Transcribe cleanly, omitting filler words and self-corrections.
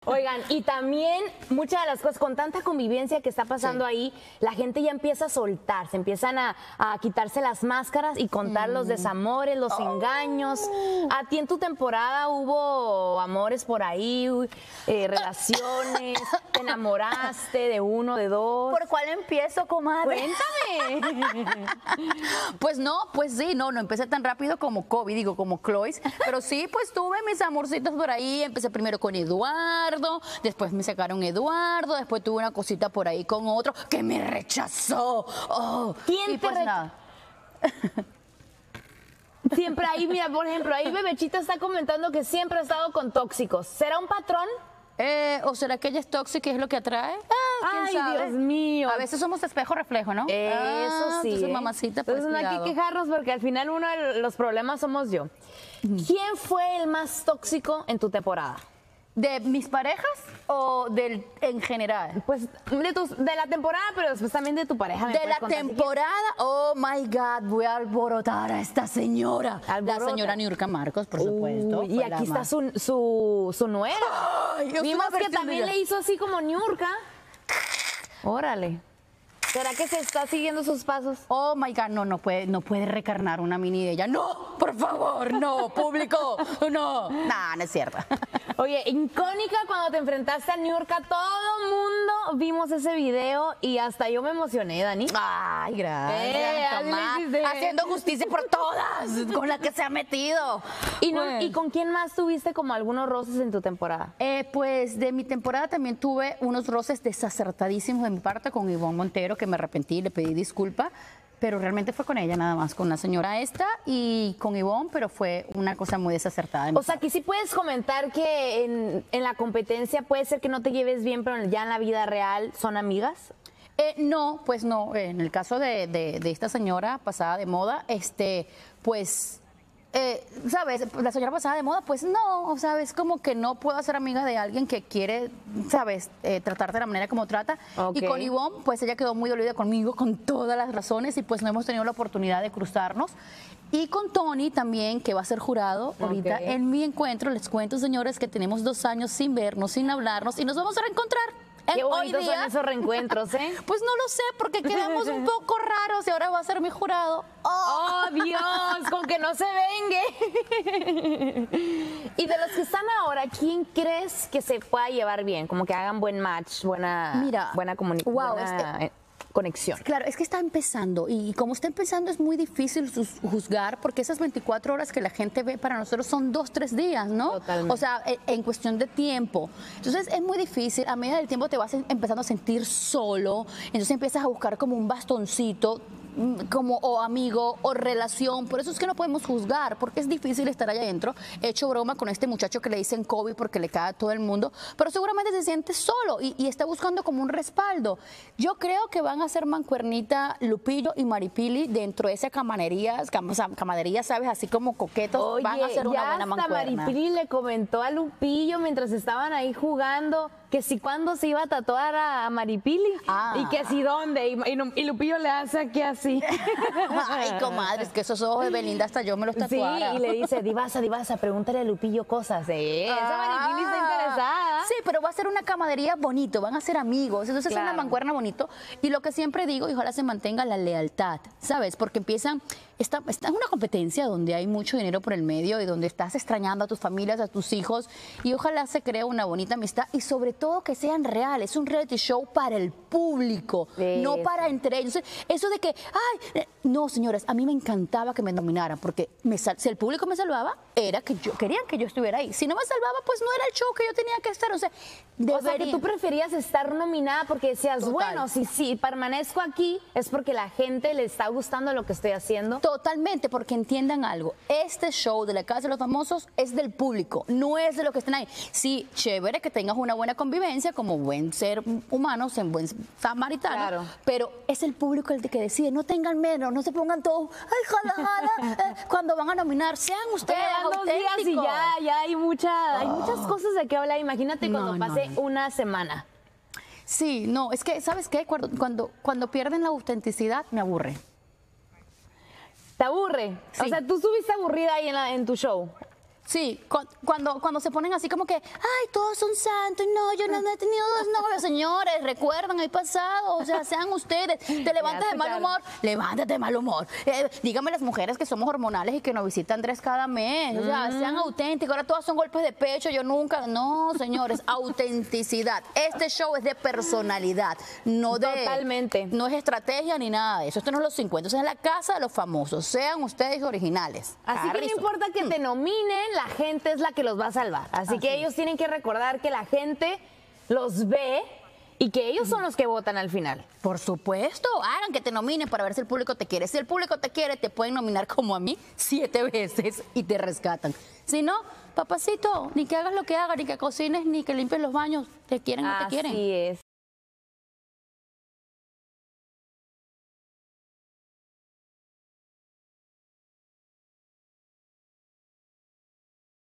Oigan, y también muchas de las cosas, con tanta convivencia que está pasando ahí, la gente ya empieza a soltar, se empiezan a quitarse las máscaras y contar los desamores, los engaños. ¿A ti en tu temporada hubo amores por ahí, relaciones? ¿Te enamoraste de uno, de dos? ¿Por cuál empiezo, comadre? Cuéntame. Pues no, pues sí, no empecé tan rápido como Kobe, digo, como Clois, pero sí, pues tuve mis amorcitos por ahí, empecé primero con Eduardo, después me sacaron Eduardo, después tuve una cosita por ahí con otro que me rechazó. ¿Quién te pues nada. Siempre ahí, mira, por ejemplo, ahí Bebechita está comentando que siempre ha estado con tóxicos. ¿Será un patrón? ¿O será que ella es tóxica y es lo que atrae? ¿Quién Ay, sabe? Dios mío. A veces somos espejo-reflejo, ¿no? Eso sí. Entonces, mamacita, pues entonces no hay cuidado. que quejarnos porque al final uno de los problemas somos yo. ¿Quién fue el más tóxico en tu temporada? ¿De mis parejas o en general? Pues de la temporada, pero después también de tu pareja. ¿me De puedes la contar si temporada, oh my God, voy a alborotar a esta señora. Alborota. La señora Niurka Marcos, por supuesto. Y aquí está su nuera. Ay, yo Vimos soy una que versión también de le ella. hizo así como Niurka. Órale. ¿Será que se está siguiendo sus pasos? Oh my God, no puede recarnar una mini de ella. No, por favor, no, público, no. Nah, no es cierto. Oye, icónica cuando te enfrentaste a Niurka, todo mundo vimos ese video y hasta yo me emocioné, Dani. Ay, gracias, así le Tomás. hiciste. Haciendo justicia por todas con las que se ha metido. ¿Y con quién más tuviste como algunos roces en tu temporada? Pues de mi temporada también tuve unos roces desacertadísimos de mi parte con Ivonne Montero, que me arrepentí, le pedí disculpa, pero realmente fue con ella nada más, con la señora esta y con Ivonne, pero fue una cosa muy desacertada. O sea, que sí puedes comentar que en la competencia puede ser que no te lleves bien, pero ya en la vida real son amigas. No, pues no. En el caso de esta señora pasada de moda, pues, ¿sabes? La señora pasada de moda, pues no, ¿sabes? Como que no puedo ser amiga de alguien que quiere, ¿sabes? Tratarte de la manera como trata. Ok. Y con Ivonne, pues ella quedó muy dolida conmigo con todas las razones y pues no hemos tenido la oportunidad de cruzarnos. Y con Tony también, que va a ser jurado ahorita Ok. en mi encuentro. Les cuento, señores, que tenemos 2 años sin vernos, sin hablarnos y nos vamos a reencontrar. Qué Hoy bonitos son día, esos reencuentros, ¿eh? pues no lo sé, porque quedamos un poco raros y ahora va a ser mi jurado. ¡Oh, Dios! Con que no se vengue. Y de los que están ahora, ¿quién crees que se pueda llevar bien? Como que hagan buen match, buena comunicación. wow, Conexión. Claro, es que está empezando y como está empezando es muy difícil juzgar porque esas 24 horas que la gente ve para nosotros son 2, 3 días, ¿no? Totalmente. O sea, en cuestión de tiempo. Entonces es muy difícil, a medida del tiempo te vas empezando a sentir solo, entonces empiezas a buscar como un bastoncito, como o amigo o relación, por eso es que no podemos juzgar, porque es difícil estar allá adentro. He hecho broma con este muchacho que le dicen Kobe porque le cae a todo el mundo, pero seguramente se siente solo y está buscando como un respaldo. Yo creo que van a ser mancuernita Lupillo y Maripili dentro de esa camadería, ¿sabes? Así como coquetos, Oye, van a ser una ya buena hasta mancuerna. Maripili le comentó a Lupillo mientras estaban ahí jugando que si cuándo se iba a tatuar a Maripili y que si dónde. Y Lupillo le hace aquí así. Ay, comadre, es que esos ojos de Belinda hasta yo me los Sí, tatuara. y le dice, divasa, pregúntale a Lupillo cosas. Esa Maripili está interesada. Sí, pero va a ser una camaradería bonito, van a ser amigos, entonces Claro. es una mancuerna bonito. Y lo que siempre digo, y ojalá se mantenga la lealtad, ¿sabes? Porque está en una competencia donde hay mucho dinero por el medio y donde estás extrañando a tus familias, a tus hijos, y ojalá se cree una bonita amistad y sobre todo que sean reales. Es un reality show para el público, no para entre ellos. Eso de que, ay, no, señores, a mí me encantaba que me nominaran, porque si el público me salvaba, era que querían que yo estuviera ahí. Si no me salvaba, pues no era el show que yo tenía que estar. O sea que tú preferías estar nominada porque decías, Total. bueno, si permanezco aquí es porque la gente le está gustando lo que estoy haciendo. Totalmente, porque entiendan algo, este show de la Casa de los Famosos es del público, no es de los que estén ahí. Sí, chévere que tengas una buena convivencia como buen ser humano, buen samaritano, Claro. pero es el público el que decide, no tengan menos, no se pongan todos, ay, jala, cuando van a nominar, sean ustedes Quedan 2 días y auténticos. ya hay muchas cosas de qué hablar. Imagínate cuando No, pase una semana. Sí, no, es que, ¿sabes qué? Cuando pierden la autenticidad, me aburre. ¿Te aburre? Sí. O sea, tú estuviste aburrida ahí en tu show. Sí, cuando se ponen así como que, ay, todos son santos, no, yo no he tenido dos novios, señores, recuerdan el pasado, o sea, sean ustedes, te levantas de mal humor, levántate de mal humor. Díganme las mujeres que somos hormonales y que nos visita Andrés cada mes, o sea, sean auténticos, ahora todas son golpes de pecho, yo nunca, no, señores, autenticidad. Este show es de personalidad, no de... Totalmente. No es estrategia ni nada de eso, esto no es los 50, es la casa de los famosos, sean ustedes originales. Así que no importa que te nominen, la gente es la que los va a salvar. Así que ellos tienen que recordar que la gente los ve y que ellos son los que votan al final. Por supuesto, hagan que te nominen para ver si el público te quiere. Si el público te quiere, te pueden nominar como a mí 7 veces y te rescatan. Si no, papacito, ni que hagas lo que hagas, ni que cocines, ni que limpies los baños, te quieren o no te quieren. Así es.